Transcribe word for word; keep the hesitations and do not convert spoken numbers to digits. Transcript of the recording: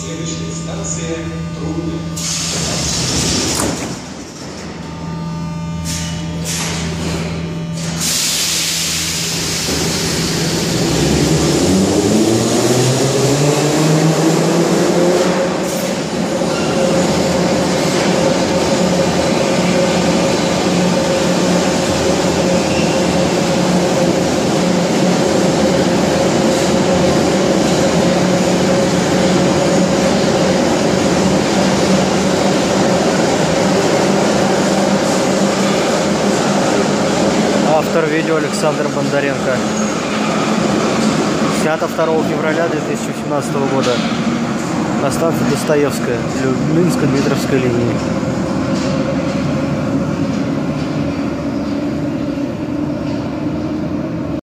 Следующая станция Трубная. Автор видео Александр Бондаренко. Снято второго февраля две тысячи семнадцатого года на станции Достоевская, Минско-Дмитровской линии.